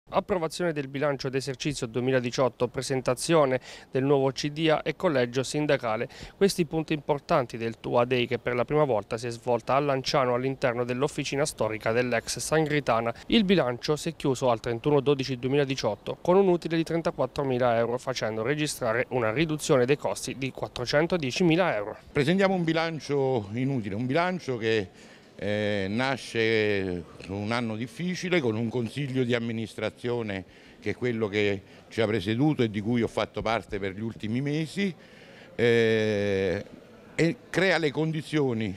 Approvazione del bilancio d'esercizio 2018, presentazione del nuovo CDA e collegio sindacale. Questi punti importanti del TUA Day che per la prima volta si è svolta a Lanciano all'interno dell'officina storica dell'ex Sangritana. Il bilancio si è chiuso al 31/12/2018 con un utile di 34.000 euro, facendo registrare una riduzione dei costi di 410.000 euro. Presentiamo un bilancio inutile, un bilancio che nasce su un anno difficile con un consiglio di amministrazione che è quello che ci ha presieduto e di cui ho fatto parte per gli ultimi mesi e crea le condizioni,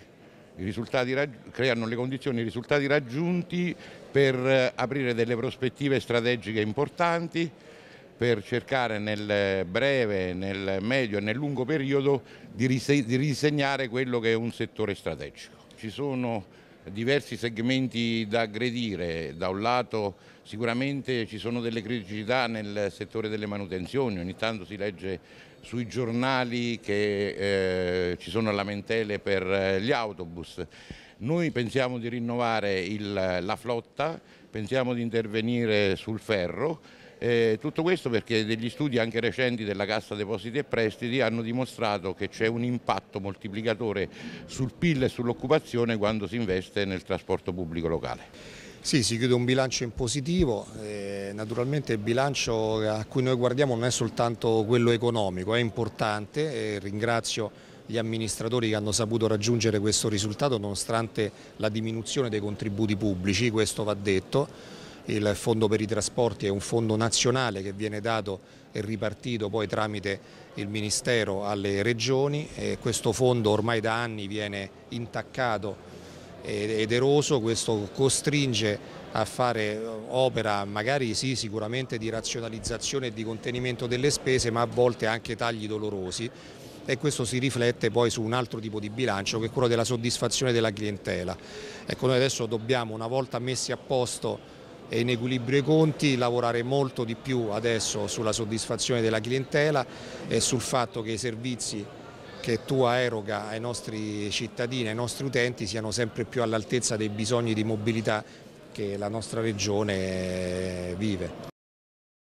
creano le condizioni, i risultati raggiunti per aprire delle prospettive strategiche importanti, per cercare nel breve, nel medio e nel lungo periodo di ridisegnare quello che è un settore strategico. Ci sono diversi segmenti da aggredire, da un lato sicuramente ci sono delle criticità nel settore delle manutenzioni, ogni tanto si legge sui giornali che ci sono lamentele per gli autobus. Noi pensiamo di rinnovare la flotta, pensiamo di intervenire sul ferro. Tutto questo perché degli studi anche recenti della Cassa Depositi e Prestiti hanno dimostrato che c'è un impatto moltiplicatore sul PIL e sull'occupazione quando si investe nel trasporto pubblico locale. Sì, si chiude un bilancio in positivo, naturalmente il bilancio a cui noi guardiamo non è soltanto quello economico, è importante e ringrazio gli amministratori che hanno saputo raggiungere questo risultato nonostante la diminuzione dei contributi pubblici, questo va detto. Il fondo per i trasporti è un fondo nazionale che viene dato e ripartito poi tramite il Ministero alle regioni e questo fondo ormai da anni viene intaccato ed eroso, questo costringe a fare opera magari sì sicuramente di razionalizzazione e di contenimento delle spese, ma a volte anche tagli dolorosi e questo si riflette poi su un altro tipo di bilancio che è quello della soddisfazione della clientela. Ecco, noi adesso dobbiamo, una volta messi a posto e in equilibrio i conti, lavorare molto di più adesso sulla soddisfazione della clientela e sul fatto che i servizi che TUA eroga ai nostri cittadini, ai nostri utenti siano sempre più all'altezza dei bisogni di mobilità che la nostra regione vive.